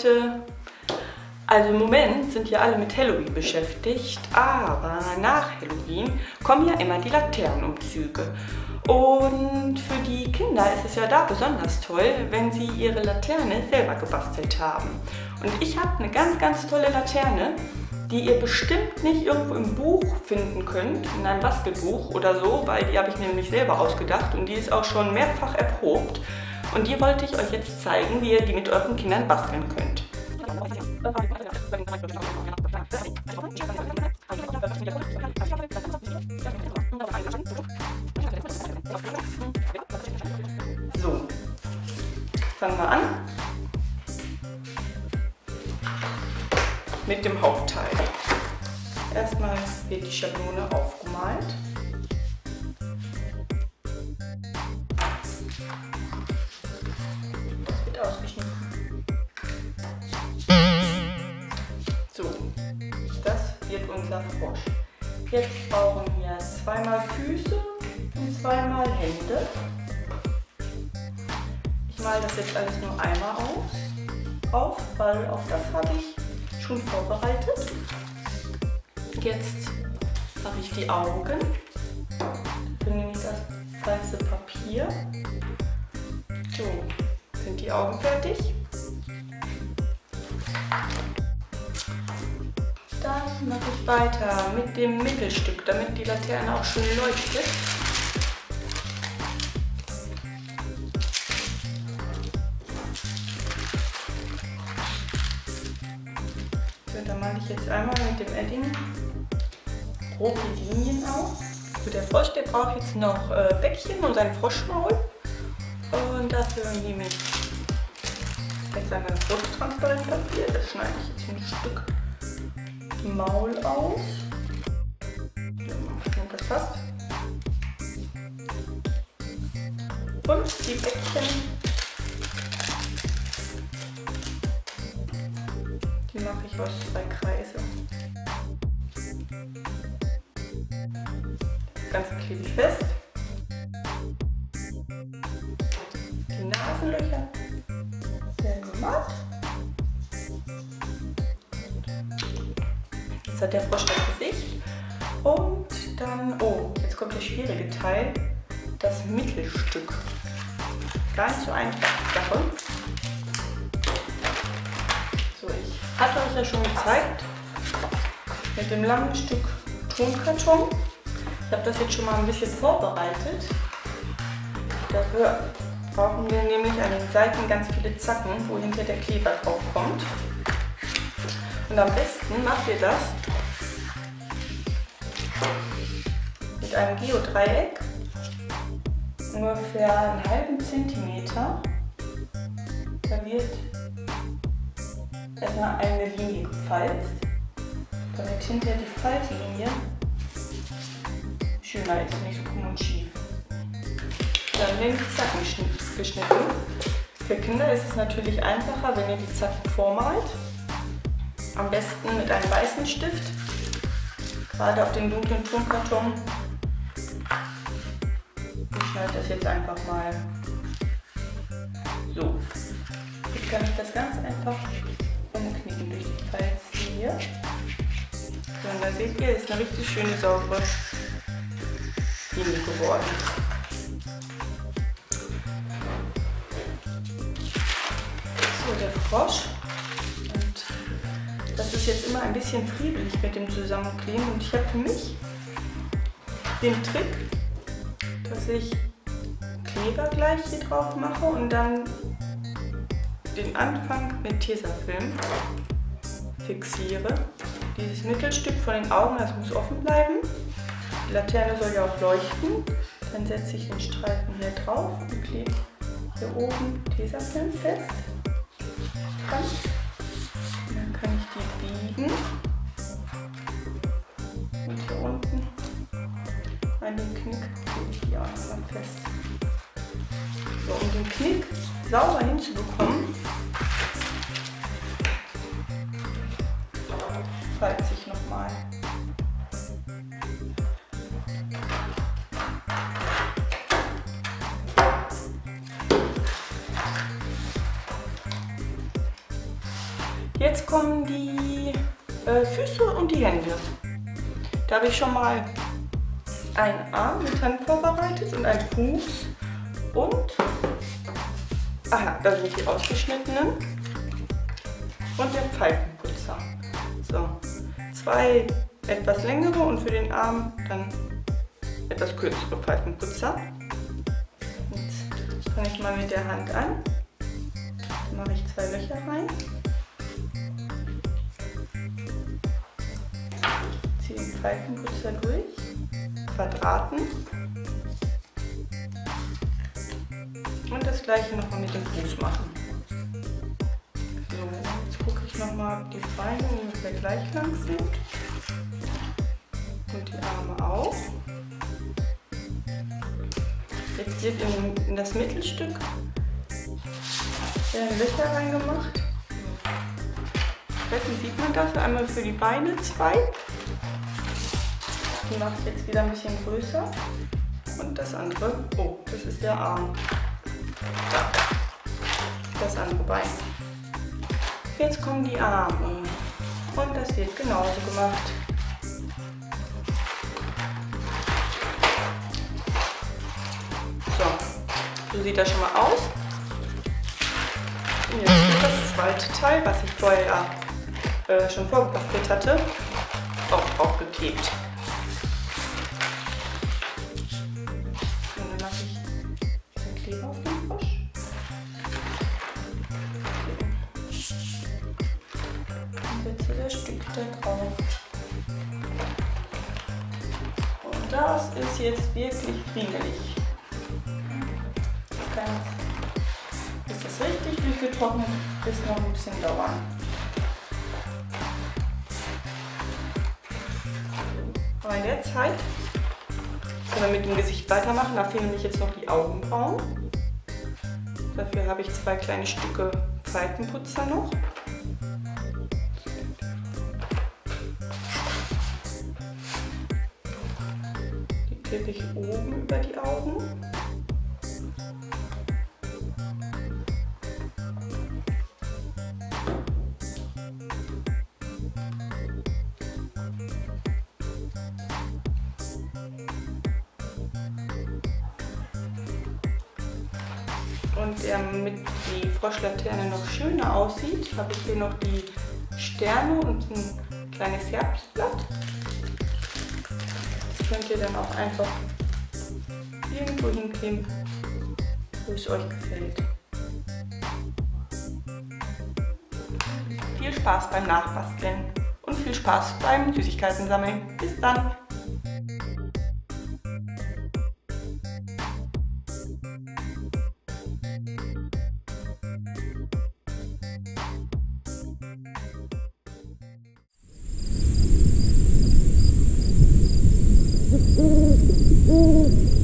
Leute, also im Moment sind ja alle mit Halloween beschäftigt, aber nach Halloween kommen ja immer die Laternenumzüge. Und für die Kinder ist es ja da besonders toll, wenn sie ihre Laterne selber gebastelt haben. Und ich habe eine ganz, ganz tolle Laterne, die ihr bestimmt nicht irgendwo im Buch finden könnt, in einem Bastelbuch oder so, weil die habe ich nämlich selber ausgedacht und die ist auch schon mehrfach erprobt. Und die wollte ich euch jetzt zeigen, wie ihr die mit euren Kindern basteln könnt. So, fangen wir an mit dem Hauptteil. Erstmal wird die Schablone aufgemalt. Das wird ausgeschnitten. So, das wird unser Frosch. Jetzt brauchen wir zweimal Füße und zweimal Hände. Ich male das jetzt alles nur einmal auf, weil auf das habe ich schon vorbereitet. Jetzt mache ich die Augen. Dafür nehme ich das weiße Papier. So, sind die Augen fertig. Dann mache ich weiter mit dem Mittelstück, damit die Laterne auch schön leuchtet. So, dann male ich jetzt einmal mit dem Edding grob die Linien auf. So, der Frosch, der braucht jetzt noch Bäckchen und sein Froschmaul. Und dafür nehme ich jetzt einmal das Fototransparentpapier. Das schneide ich jetzt ein Stück Maul aus. Und das passt. Und die Bäckchen, die mache ich aus 2 Kreise. Das Ganze klebe ich fest. Die Nasenlöcher werden gemacht. Jetzt hat der Frosch das Gesicht. Und dann, oh, jetzt kommt der schwierige Teil, das Mittelstück. Gar nicht so einfach, die Sache. So, ich hatte euch ja schon gezeigt, mit dem langen Stück Tonkarton. Ich habe das jetzt schon mal ein bisschen vorbereitet. Dafür brauchen wir nämlich an den Seiten ganz viele Zacken, wo hinter der Kleber drauf kommt. Und am besten macht ihr das mit einem Geodreieck, ungefähr einen halben Zentimeter. Da wird erstmal eine Linie gefalzt, damit hinter die Faltlinie schöner ist, nicht so krumm und schief. Dann werden die Zacken geschnitten. Für Kinder ist es natürlich einfacher, wenn ihr die Zacken vormalt. Am besten mit einem weißen Stift, gerade auf den dunklen Tonkarton. Ich schneide das jetzt einfach mal so. Jetzt kann ich das ganz einfach umknicken durch die Falzlinie. So, und da seht ihr, ist eine richtig schöne saubere Linie geworden. So, der Frosch. Und das ist jetzt immer ein bisschen friedlich mit dem Zusammenkleben. Und ich habe für mich den Trick, dass ich Kleber gleich hier drauf mache und dann den Anfang mit Tesafilm fixiere. Dieses Mittelstück von den Augen, das muss offen bleiben. Die Laterne soll ja auch leuchten. Dann setze ich den Streifen hier drauf und klebe hier oben Tesafilm fest. Und dann kann ich die biegen. Und hier unten an den Knick klebe ich die auch nochmal fest. So, um den Knick sauber hinzubekommen, falze ich nochmal. Jetzt kommen die Füße und die Hände. Da habe ich schon mal einen Arm mit Hand vorbereitet und einen Fuß und da sind die ausgeschnittenen und der Pfeifenputzer. So, 2 etwas längere und für den Arm dann etwas kürzere Pfeifenputzer. Jetzt fange ich mal mit der Hand an. Dann mache ich 2 Löcher rein. Ziehe den Pfeifenputzer durch, verdrahten. Und das gleiche nochmal mit dem Fuß machen. So, jetzt gucke ich nochmal, ob die Beine ungefähr gleich lang sind. Und die Arme auch. Jetzt wird in das Mittelstück Löcher reingemacht. Ich weiß nicht, sieht man das? Einmal für die Beine 2. Die mache ich jetzt wieder ein bisschen größer. Und das andere, oh, das ist der Arm. Da. Das andere Bein. Jetzt kommen die Arme. Und das wird genauso gemacht. So sieht das schon mal aus. Und jetzt wird das zweite Teil, was ich vorher schon vorgebastelt hatte, auch draufgeklebt. Und dann mache ich den Kleber auf den Frosch. Und setze das Stück da drauf. Und das ist jetzt wirklich friemelig. Bis das richtig durchgetrocknet ist, noch ein bisschen dauern. Aber in der Zeit können wir mit dem Gesicht weitermachen. Da fehlen nämlich jetzt noch die Augenbrauen. Dafür habe ich 2 kleine Stücke Pfeifenputzer noch. Die klebe ich oben über die Augen. Und damit die Froschlaterne noch schöner aussieht, habe ich hier noch die Sterne und ein kleines Herbstblatt. Das könnt ihr dann auch einfach irgendwo hinkleben, wo es euch gefällt. Viel Spaß beim Nachbasteln und viel Spaß beim Süßigkeiten sammeln. Bis dann! Mm-hmm.